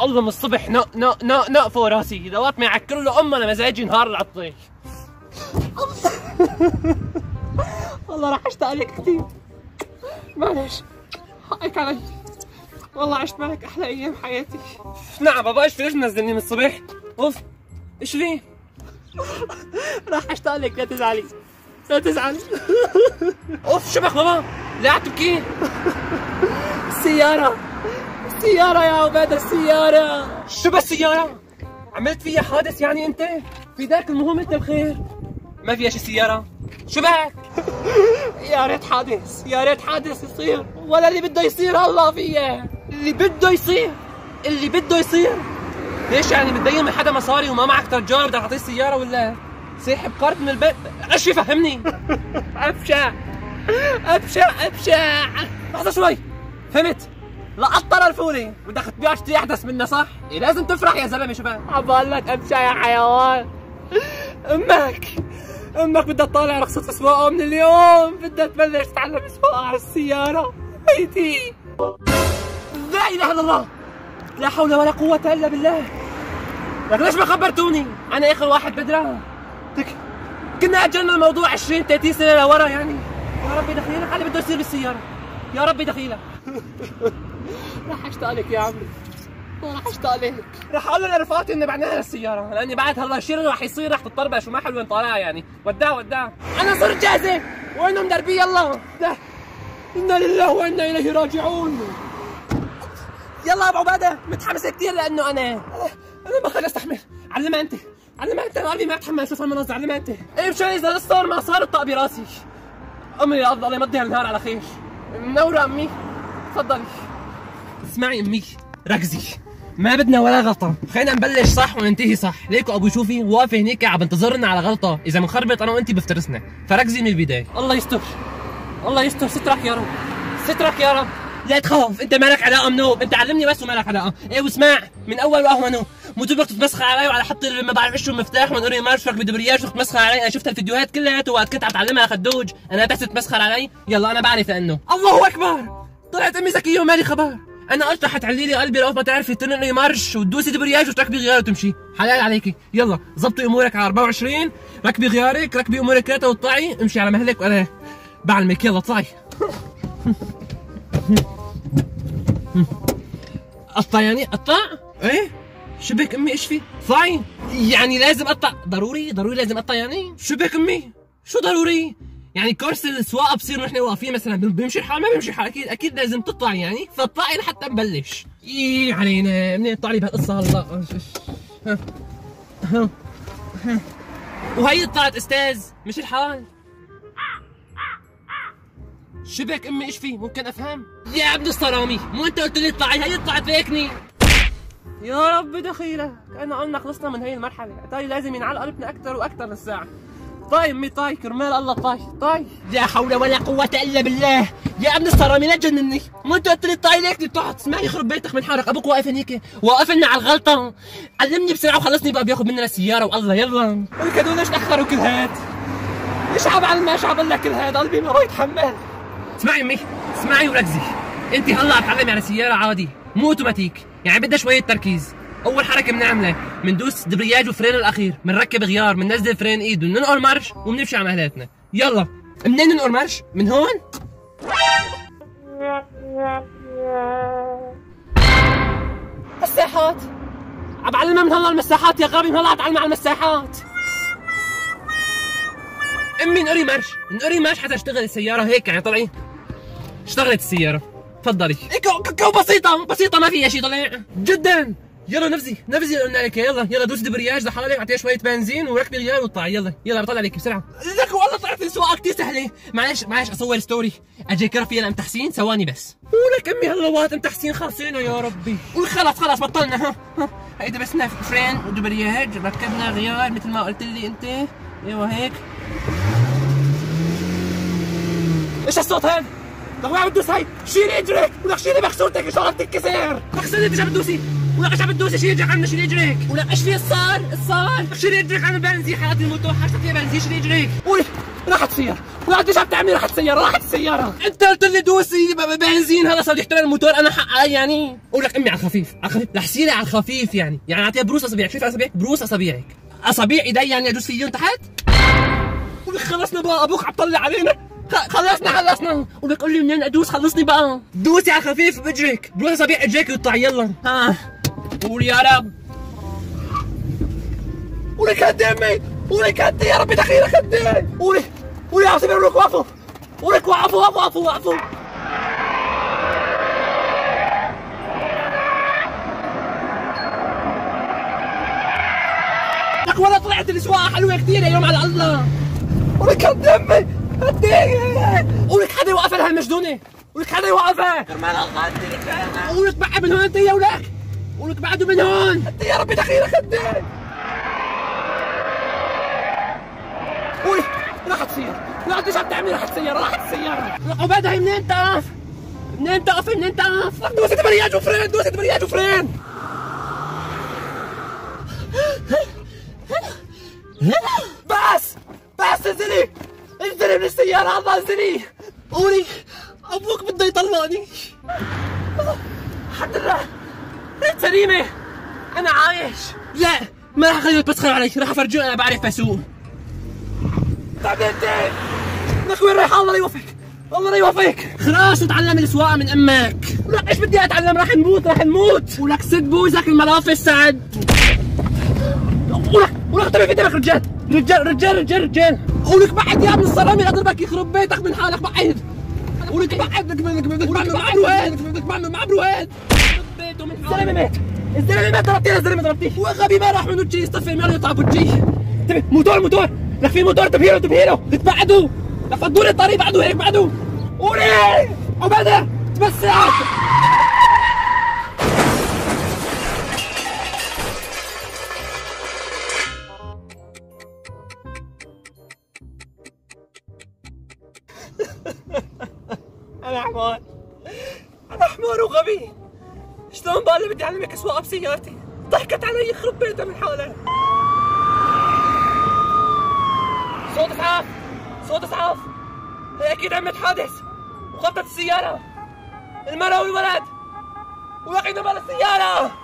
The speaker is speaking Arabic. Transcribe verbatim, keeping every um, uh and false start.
الله من الصبح نق نق نق نق فوق راسي، دوات ما يعكروا له امه لمزاجي نهار العطيه. والله راح اشتاق لك كثير. معلش حقك علي، والله عشت معك احلى ايام حياتي. نعم بابا، ايش في؟ ليش منزلني من الصبح؟ اوف ايش في؟ راح اشتاق لك، لا تزعلي لا تزعلي. اوف شبك بابا؟ ليه عم تبكي؟ السيارة السيارة يا عبادة، السيارة. شو بس سيارة؟ عملت فيها حادث يعني انت؟ في ذاك المهم انت بخير؟ ما فيها شي سيارة؟ شو بك؟ يا ريت حادث، يا ريت حادث يصير، ولا اللي بده يصير الله فيها. اللي بده يصير اللي بده يصير ليش يعني متدين من حدا مصاري وما معك ترجار بدك تعطيه السيارة ولا ساحب كارت من البيت؟ ايش فهمني. ابشع ابشع ابشع. لحظة شوي، فهمت؟ لقطر الفولي بدك تبيع شيء احدث منه صح؟ إيه لازم تفرح يا زلمه شباب. عم بقول لك ابشع يا حيوان. امك امك بدها تطالع رخصة سواقة من اليوم، بدها تبلش تتعلم سواقة على السيارة. هيدي لا اله الا الله، لا حول ولا قوة الا بالله. لك ليش ما خبرتوني؟ انا اخر واحد بدرى. كنا اجلنا الموضوع عشرين ثلاثين سنة لورا يعني. يا ربي دخيلك على اللي بده يصير بالسيارة، يا ربي دخيلك. راح اشتاق لك يا عمي، راح اشتاق لك. راح اقول لرفقاتي اني بعناها للسيارة، لاني بعد هلا الشيء اللي راح يصير راح تطربش وما حلو نطالعها يعني. وداع وداع، انا صرت جاهزة. وينهم دربي؟ يلا. لا انا لله وانا اليه راجعون. يلا ابو عبادة، متحمسة كثير لانه انا انا ما خلص استحمل. علمها انت، علمها انت، انا قلبي ما بتحمل اشوف المناظر. علمها انت. ايه مشان اذا صار ما صار الطق براسي. امي يا افضل يمضي هالنهار على خير. منورة امي، تفضلي. اسمعي امي، ركزي، ما بدنا ولا غلطة، خلينا نبلش صح وننتهي صح. ليكو ابو شوفي واقفة هنيك عم بنتظرنا على غلطة، إذا منخربط أنا وأنت بفترسنا، فركزي من البداية. الله يستر، الله يستر، سترك يا رب، سترك يا رب. لا تخاف، أنت مالك علاقة منوب، أنت علمني بس ومالك علاقة. إيه واسمع، من أول وأهونه، مو تبقى تتمسخر علي وعلى حط ما بعرف ايش المفتاح ونقري مارشفك بدبرياج وتتمسخر علي. انا شفت الفيديوهات كلها وقت كنت عم تعلمها خدوج، انا بس تتمسخر علي. يلا انا بعرف لانه الله اكبر، طلعت امي ذكيه ومالي خبر. انا قلت رح تعلي لي قلبي لو ما تعرفي تنقي مارش وتدوسي دبرياج وتركبي غيار وتمشي. حلال عليكي، يلا ظبطي امورك على أربعة وعشرين، ركبي غيارك، ركبي امورك كلها وطلعي، امشي على مهلك وانا بعلمك. يلا اطلعي. قطع يعني؟ قطع؟ ايه؟ شو بك امي ايش في؟ طلعي. يعني لازم اقطع؟ ضروري؟ ضروري لازم اقطع يعني؟ شو بك امي؟ شو ضروري؟ يعني كورس السواقه بصير نحن واقفين مثلا بيمشي الحال؟ ما بيمشي الحال، اكيد اكيد لازم تطلع يعني، فاطلعي لحتى نبلش. ايه علينا، منين تطلعي بهالقصه هلا؟ ها ها ها. وهي طلعت استاذ، مش الحال؟ شو بك امي ايش في؟ ممكن افهم؟ يا ابن الصرامي، مو انت قلت لي اطلعي؟ هي طلعت ليكني. يا رب دخيلك، كأنه قلنا خلصنا من هي المرحلة، طاي لازم ينعل قلبنا أكثر وأكثر للساعة. طاي أمي طاي، كرمال الله طاي، طاي. لا حول ولا قوة إلا بالله، يا ابن الصرامي لا تجنني، مو أنت قلت لي طاي ليك بتقعد تسمعي يخرب بيتك من حالك، أبوك واقف هنيك، واقف لنا على الغلطة، علمني بسرعة وخلصني بقى بياخذ مننا السيارة والله يلا. ولك هدول ليش تأخروا كل هاد؟ ليش عم بعلم ايش عم بقول لك كل هاد؟ قلبي ما بيتحمل. اسمعي أمي، اسمعي وركزي، أنت هلا عم تعلمي على سيارة عادي، مو أوتوماتيك، يعني بدها شوية تركيز. أول حركة بنعملها بندوس دبرياج وفرين الأخير، بنركب غيار، بننزل فرين إيد، بننقل مارش وبنمشي على مهلاتنا. يلا، منين ننقل مارش؟ من هون؟ مساحات، عم بعلمها من هلا المساحات يا غبي، من هلا عم تعلمها على المساحات. أمي انقري مارش، انقري مارش حتى تشتغل السيارة هيك يعني. طلعي، اشتغلت السيارة، تفضلي. كو بسيطة بسيطة ما فيها شيء طلع جدا. يلا نفذي نفذي اللي قلنا لك، يلا يلا دوسي دبرياج لحالك، اعطيها شويه بنزين وركبي غيار واطلعي. يلا يلا بطلع عليك بسرعه. لك والله طلعت السواقه كثير سهله. معلش معلش اصور ستوري، اجي كرف فيها لام تحسين، ثواني بس. ولك امي هاللوات ام تحسين خلصينا يا ربي. خلص خلص بطلنا. ها ها هيدا بس فرين ودبرياج، ركبنا غيار مثل ما قلت لي انت. ايوه هيك. ايش الصوت هذا؟ لك وين عم تدوس هي؟ شيلي اجرك، ولك شيلي مكسورتك ان شاء الله بتتكسر. مكسورتك ايش عم تدوسي؟ ولك ايش عم تدوس؟ شيل رجلك عنا، شيل رجلك. ولك ايش في صار؟ صار شيل رجلك عن البنزين، حالات الموتور حاجتك فيها بنزين، شيل رجلك. ولك راحت السيارة. ولك ايش عم تعملي؟ راحت السيارة، راحت السيارة. انت قلت لي دوسي بنزين، هذا صار يحترق الموتور، انا حقي يعني. ولك امي على الخفيف، على الخفيف، رح سيري على الخفيف يعني، يعني اعطيها بروس اصابعك، شوف اصابعك، بروس اصابعك. اصابع ايدي يعني ادوس فيهم تحت؟ ولك خلصنا بقى، ابوك عم طلع علينا. خلصنا خلصنا. ولك قول لي منين ادوس؟ خلصني بقى. دوسي على خفيف باجرك، بروح اصابع اجرك ويطلع. يلا ها قول يا رب. ولك هدي امي، ولك هدي يا ربي دخيلك هدي. ولك ولك عم سمير، ولك وقفوا، ولك وقفوا وقفوا وقفوا وقفوا. لك والله طلعت السواقة حلوة كثير يا يوم على الله. ولك هدي امي هدي. ولك حدا يوقفها لهالمجنونة، ولك حدا يوقفها. كرمال الله هدي لك انا. ولك بعد من هون انت يا ولك، ولك بعده من هون. هدي يا ربي دخيلك هدي. ولك راحت السيارة، راحت ايش عم تعملي؟ راحت السيارة، راحت السيارة. لك عبادة هي منين تقف؟ منين تقف؟ منين تقف؟ دوسة برياج وفرين، دوسة برياج وفرين. بس بس انزلي، انزلي من السيارة، الله انزلي. قولي ابوك بده يطلقني. الحمد لله انت سليمة، انا عايش. لا ما راح اخليك تسخر علي، راح افرجيك انا بعرف اسوق. تعبتين لك وين رايح؟ الله لا يوفقك، الله لا يوفقك. خلاص اتعلم السواقة من امك. ولك ايش بدي اتعلم؟ راح نموت، راح نموت. ولك سد بوزك الملافظ سعد. ولك ولك طلع في دمك رجال رجال رجال رجال رجال. ولك بعد يا ابن الصرامي اضربك يخرب بيتك من حالك بعد. ولك بعد لك بدك بعمل معه بروهات، بدك بعمل معه بروهات. بيته من الزلمه مات، الزلمه مات. ضربتيه الزلمه ضربتيه. هو غبي ما راح منه شيء، يصطفي المال ويطلع بوجهي. انتبه موتور موتور، لك في موتور، انتبهي له انتبهي له، تبعدوا لك فضوا لي الطريق، بعدوا هيك بعدوا. قولي عباده تمسك. أنا حمار، أنا حمار وغبي. شلون بقى اللي بدي أعلمك سواقة بسيارتي؟ ضحكت علي يخرب بيتها من حالها. صوت إسعاف، صوت إسعاف. هي أكيد عملت حادث وخبطت السيارة، المرأة والولد، ووقعنا بالسيارة.